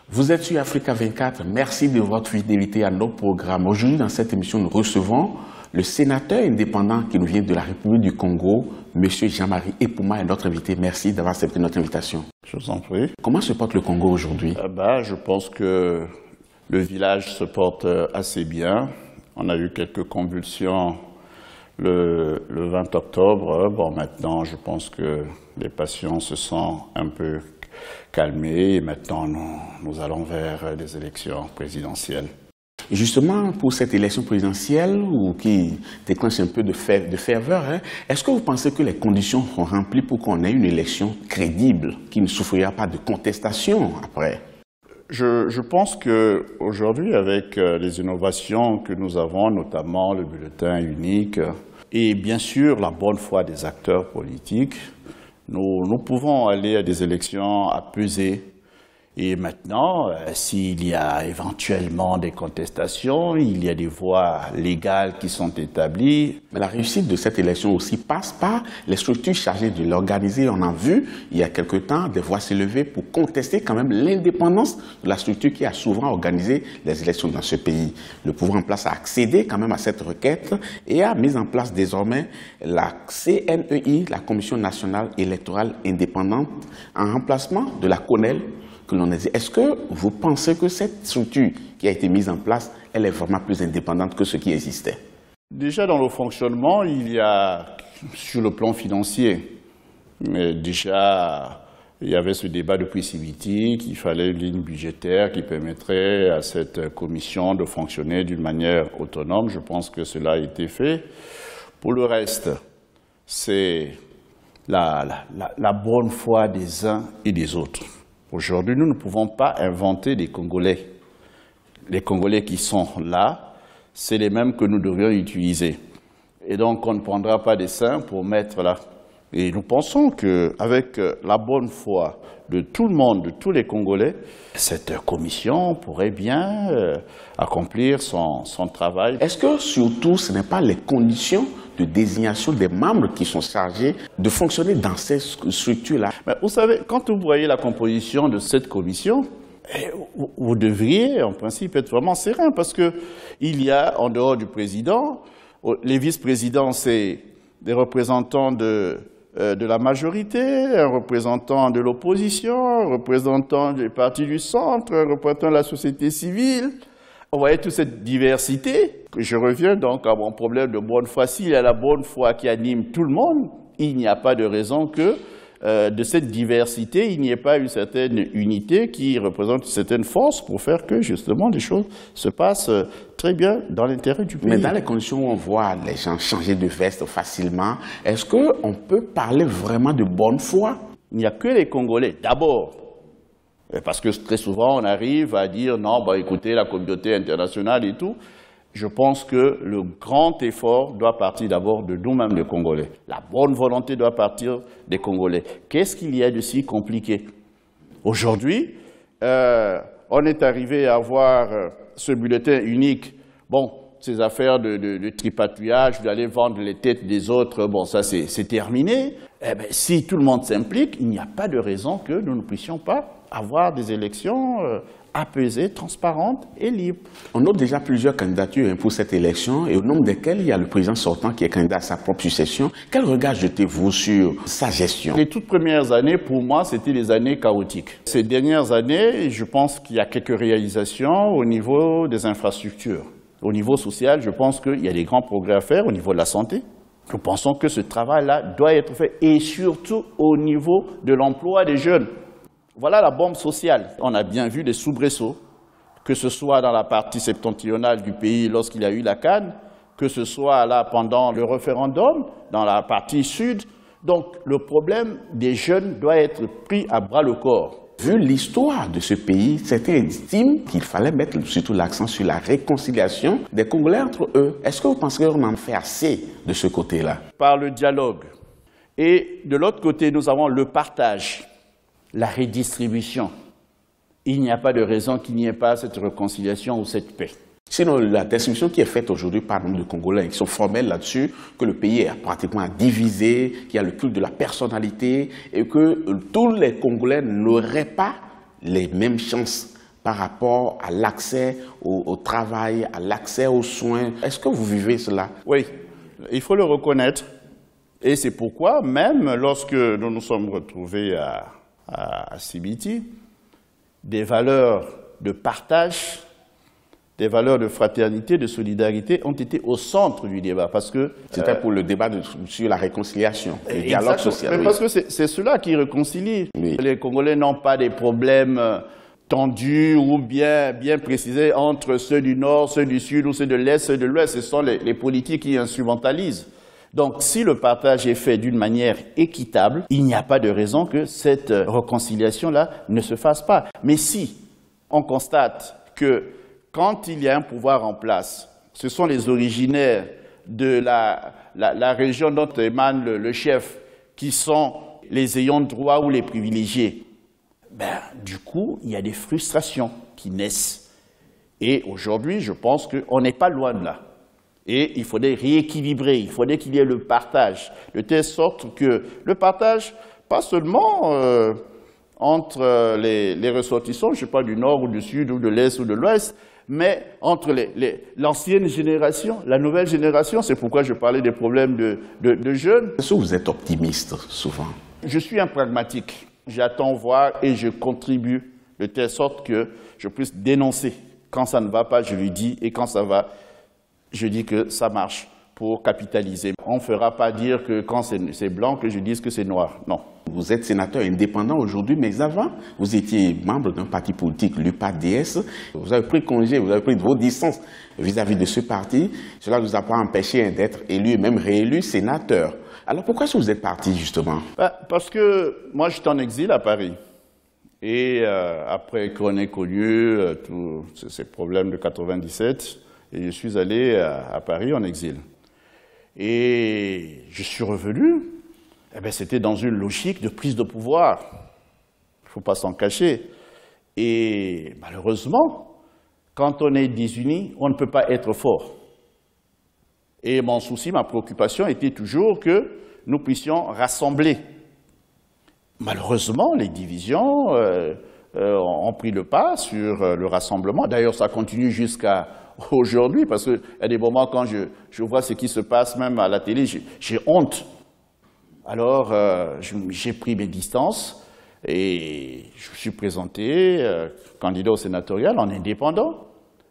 Vous êtes sur Africa 24. Merci de votre fidélité à nos programmes. Aujourd'hui, dans cette émission, nous recevons le sénateur indépendant qui nous vient de la République du Congo, M. Jean-Marie Epouma, est notre invité. Merci d'avoir accepté notre invitation. Je vous en prie. Comment se porte le Congo aujourd'hui? Je pense que le village se porte assez bien. On a eu quelques convulsions le 20 octobre. Bon, maintenant, je pense que les patients se sont un peu calmés et maintenant, nous allons vers des élections présidentielles. Justement, pour cette élection présidentielle qui déclenche un peu de ferveur, est-ce que vous pensez que les conditions sont remplies pour qu'on ait une élection crédible, qui ne souffrira pas de contestation après? Je pense qu'aujourd'hui, avec les innovations que nous avons, notamment le bulletin unique et bien sûr la bonne foi des acteurs politiques, nous pouvons aller à des élections apaisées. Et maintenant, s'il y a éventuellement des contestations, il y a des voies légales qui sont établies. Mais la réussite de cette élection aussi passe par les structures chargées de l'organiser. On a vu, il y a quelque temps, des voix s'élever pour contester quand même l'indépendance de la structure qui a souvent organisé les élections dans ce pays. Le pouvoir en place a accédé quand même à cette requête et a mis en place désormais la CNEI, la Commission nationale électorale indépendante, en remplacement de la CONEL, que l'on a dit. Est-ce que vous pensez que cette structure qui a été mise en place, elle est vraiment plus indépendante que ce qui existait? Déjà dans le fonctionnement, il y a, sur le plan financier, mais déjà il y avait ce débat de possibilité qu'il fallait une ligne budgétaire qui permettrait à cette commission de fonctionner d'une manière autonome. Je pense que cela a été fait. Pour le reste, c'est la bonne foi des uns et des autres. Aujourd'hui, nous ne pouvons pas inventer des Congolais. Les Congolais qui sont là, c'est les mêmes que nous devrions utiliser. Et donc, on ne prendra pas des saints pour mettre là. Et nous pensons qu'avec la bonne foi de tout le monde, de tous les Congolais, cette commission pourrait bien accomplir son travail. Est-ce que surtout, ce n'est pas les conditions de désignation des membres qui sont chargés de fonctionner dans ces structures-là? Vous savez, quand vous voyez la composition de cette commission, vous devriez en principe être vraiment serein parce qu'il y a, en dehors du président, les vice-présidents, c'est des représentants de la majorité, un représentant de l'opposition, un représentant des partis du centre, un représentant de la société civile. Vous voyez toute cette diversité. Je reviens donc à mon problème de bonne foi. S'il y a la bonne foi qui anime tout le monde, il n'y a pas de raison que de cette diversité, il n'y ait pas une certaine unité qui représente une certaine force pour faire que justement les choses se passent très bien dans l'intérêt du pays. Mais dans les conditions où on voit les gens changer de veste facilement, est-ce qu'on peut parler vraiment de bonne foi? Il n'y a que les Congolais, d'abord. Parce que très souvent, on arrive à dire non, écoutez, la communauté internationale et tout. Je pense que le grand effort doit partir d'abord de nous-mêmes, les Congolais. La bonne volonté doit partir des Congolais. Qu'est-ce qu'il y a de si compliqué? Aujourd'hui, on est arrivé à avoir ce bulletin unique. Bon, ces affaires de tripatouillage, d'aller vendre les têtes des autres, bon, ça c'est terminé. Si tout le monde s'implique, il n'y a pas de raison que nous ne puissions pas avoir des élections apaisées, transparentes et libres. On note déjà plusieurs candidatures pour cette élection et au nombre desquelles il y a le président sortant qui est candidat à sa propre succession. Quel regard jetez-vous sur sa gestion? Les toutes premières années, pour moi, c'était des années chaotiques. Ces dernières années, je pense qu'il y a quelques réalisations au niveau des infrastructures. Au niveau social, je pense qu'il y a des grands progrès à faire au niveau de la santé. Nous pensons que ce travail-là doit être fait et surtout au niveau de l'emploi des jeunes. Voilà la bombe sociale. On a bien vu des soubresauts, que ce soit dans la partie septentrionale du pays lorsqu'il y a eu la CAN, que ce soit là pendant le référendum, dans la partie sud. Donc le problème des jeunes doit être pris à bras le corps. Vu l'histoire de ce pays, certains estiment qu'il fallait mettre surtout l'accent sur la réconciliation des Congolais entre eux. Est-ce que vous pensez qu'on en fait assez de ce côté-là? Par le dialogue. Et de l'autre côté, nous avons le partage, la redistribution. Il n'y a pas de raison qu'il n'y ait pas cette réconciliation ou cette paix. Sinon, la description qui est faite aujourd'hui par nombre de Congolais qui sont formels là-dessus, que le pays est pratiquement divisé, qu'il y a le culte de la personnalité et que tous les Congolais n'auraient pas les mêmes chances par rapport à l'accès au travail, à l'accès aux soins. Est-ce que vous vivez cela? Oui, il faut le reconnaître. Et c'est pourquoi, même lorsque nous nous sommes retrouvés à CBT, des valeurs de partage, des valeurs de fraternité, de solidarité ont été au centre du débat. Parce que c'était pour le débat sur la réconciliation, le dialogue social. Mais parce que c'est cela qui réconcilie. Oui. Les Congolais n'ont pas des problèmes tendus ou bien précisés entre ceux du Nord, ceux du Sud ou ceux de l'Est, ceux de l'Ouest. Ce sont les politiques qui instrumentalisent. Donc, si le partage est fait d'une manière équitable, il n'y a pas de raison que cette réconciliation-là ne se fasse pas. Mais si on constate que quand il y a un pouvoir en place, ce sont les originaires de la région dont émane le chef qui sont les ayants droit ou les privilégiés, du coup, il y a des frustrations qui naissent. Et aujourd'hui, je pense qu'on n'est pas loin de là. Et il faudrait rééquilibrer, il faudrait qu'il y ait le partage, de telle sorte que le partage, pas seulement entre les ressortissants, je ne sais pas, du Nord ou du Sud ou de l'Est ou de l'Ouest, mais entre l'ancienne génération, la nouvelle génération. C'est pourquoi je parlais des problèmes de jeunes. Est-ce que vous êtes optimiste souvent? Je suis un pragmatique. J'attends voir et je contribue de telle sorte que je puisse dénoncer. Quand ça ne va pas, je lui dis, et quand ça va, je dis que ça marche pour capitaliser. On ne fera pas dire que quand c'est blanc, que je dise que c'est noir. Non. Vous êtes sénateur indépendant aujourd'hui, mais avant, vous étiez membre d'un parti politique, l'UPADS. Vous avez pris congé, vous avez pris vos distances vis-à-vis de ce parti. Cela ne vous a pas empêché d'être élu et même réélu sénateur. Alors pourquoi est-ce que vous êtes parti justement? Parce que moi, j'étais en exil à Paris. Et après qu'on ait connu tous ces problèmes de 97, et je suis allé à Paris en exil. Et je suis revenu, c'était dans une logique de prise de pouvoir. Il ne faut pas s'en cacher. Et malheureusement, quand on est désuni, on ne peut pas être fort. Et mon souci, ma préoccupation était toujours que nous puissions rassembler. Malheureusement, les divisions ont pris le pas sur le rassemblement. D'ailleurs, ça continue jusqu'à aujourd'hui, parce qu'il y a des moments quand je vois ce qui se passe même à la télé, j'ai honte. Alors, j'ai pris mes distances et je me suis présenté candidat au sénatorial en indépendant.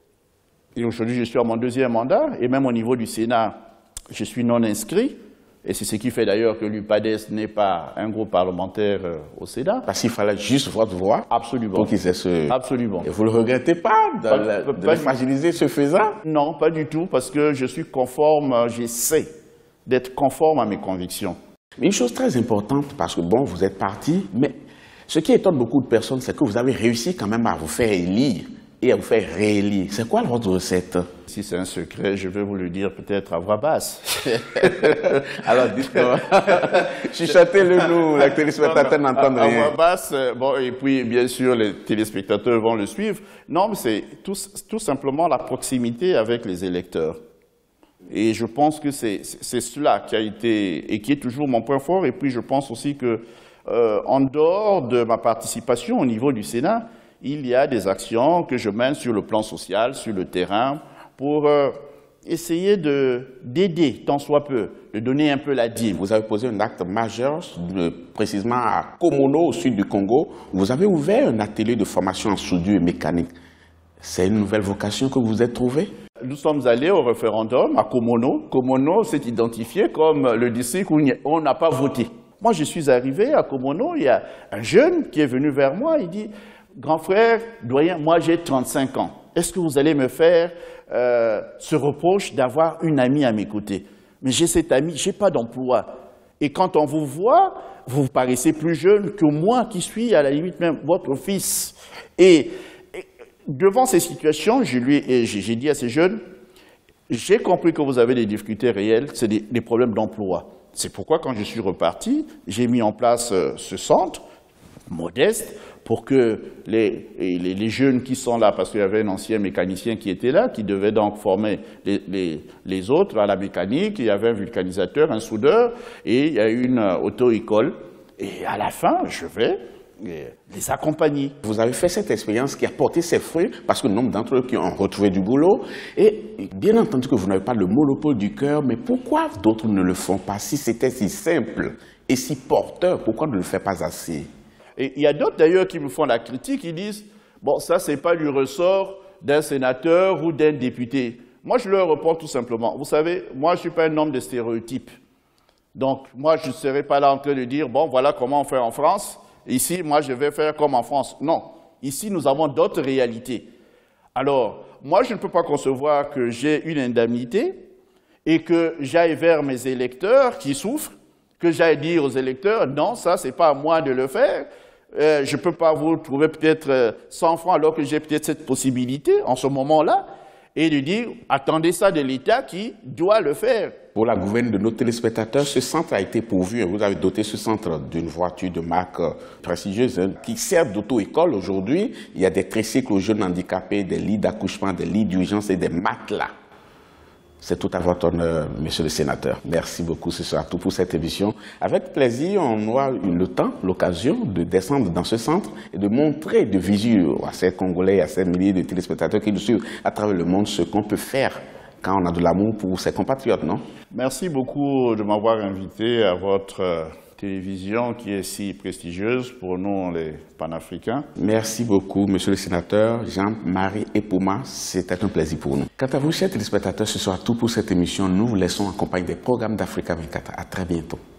Et aujourd'hui, je suis à mon deuxième mandat, et même au niveau du Sénat, je suis non inscrit. Et c'est ce qui fait d'ailleurs que l'UPADS n'est pas un groupe parlementaire au Sénat. Parce qu'il fallait juste votre voix. Absolument. Pour qu'ils aient ce... Absolument. Et vous ne le regrettez pas de le fragiliser ce faisant? Non, pas du tout, parce que je suis conforme, j'essaie d'être conforme à mes convictions. Mais une chose très importante, parce que bon, vous êtes parti, mais ce qui étonne beaucoup de personnes, c'est que vous avez réussi quand même à vous faire élire et à vous faire réélire. C'est quoi votre recette? Si c'est un secret, je vais vous le dire peut-être à voix basse. Alors dites-moi, chuchotez-le nous, les téléspectateurs n'entendent rien. À voix basse, bon, et puis bien sûr les téléspectateurs vont le suivre. Non, mais c'est tout simplement la proximité avec les électeurs. Et je pense que c'est cela qui a été, et qui est toujours mon point fort. Et puis je pense aussi que, en dehors de ma participation au niveau du Sénat, il y a des actions que je mène sur le plan social, sur le terrain, pour essayer d'aider, tant soit peu, de donner un peu la dîme. Vous avez posé un acte majeur, précisément à Komono, au sud du Congo. Vous avez ouvert un atelier de formation en soudure et mécanique. C'est une nouvelle vocation que vous vous êtes trouvée? Nous sommes allés au référendum à Komono. Komono s'est identifié comme le district où on n'a pas voté. Moi, je suis arrivé à Komono, il y a un jeune qui est venu vers moi, il dit « Grand frère, doyen, moi j'ai 35 ans. Est-ce que vous allez me faire ce reproche d'avoir une amie à mes côtés? Mais j'ai cette amie, je n'ai pas d'emploi. Et quand on vous voit, vous paraissez plus jeune que moi qui suis à la limite même votre fils. » Et devant ces situations, j'ai dit à ces jeunes, j'ai compris que vous avez des difficultés réelles, c'est des problèmes d'emploi. C'est pourquoi, quand je suis reparti, j'ai mis en place ce centre modeste pour que les jeunes qui sont là, parce qu'il y avait un ancien mécanicien qui était là, qui devait donc former les autres à la mécanique, il y avait un vulcanisateur, un soudeur, et il y a une auto-école. Et à la fin, je vais les accompagner. Vous avez fait cette expérience qui a porté ses fruits parce que nombre d'entre eux qui ont retrouvé du boulot. Et bien entendu que vous n'avez pas le monopole du cœur, mais pourquoi d'autres ne le font pas? Si c'était si simple et si porteur, pourquoi ne le fait pas assez? Et il y a d'autres d'ailleurs qui me font la critique, ils disent « bon, ça c'est pas du ressort d'un sénateur ou d'un député ». Moi je leur réponds tout simplement, vous savez, moi je ne suis pas un homme de stéréotypes. Donc moi je ne serai pas là en train de dire « bon, voilà comment on fait en France ». Ici, moi, je vais faire comme en France. Non. Ici, nous avons d'autres réalités. Alors, moi, je ne peux pas concevoir que j'ai une indemnité et que j'aille vers mes électeurs qui souffrent, que j'aille dire aux électeurs, non, ça, c'est pas à moi de le faire. Je ne peux pas vous trouver peut-être 100 francs alors que j'ai peut-être cette possibilité en ce moment-là, et de dire, attendez ça de l'État qui doit le faire. Pour la gouverne de nos téléspectateurs, ce centre a été pourvu, vous avez doté ce centre d'une voiture de marque prestigieuse qui sert d'auto-école aujourd'hui. Il y a des tricycles aux jeunes handicapés, des lits d'accouchement, des lits d'urgence et des matelas. C'est tout à votre honneur, monsieur le sénateur. Merci beaucoup, ce sera tout pour cette émission. Avec plaisir, on aura le temps, l'occasion de descendre dans ce centre et de montrer de visu à ces Congolais, à ces milliers de téléspectateurs qui nous suivent à travers le monde ce qu'on peut faire quand on a de l'amour pour ses compatriotes, non? Merci beaucoup de m'avoir invité à votre télévision qui est si prestigieuse pour nous, les panafricains. Merci beaucoup, monsieur le sénateur Jean-Marie Epouma. C'était un plaisir pour nous. Quant à vous, chers téléspectateurs, ce sera tout pour cette émission. Nous vous laissons en compagnie des programmes d'Africa 24. À très bientôt.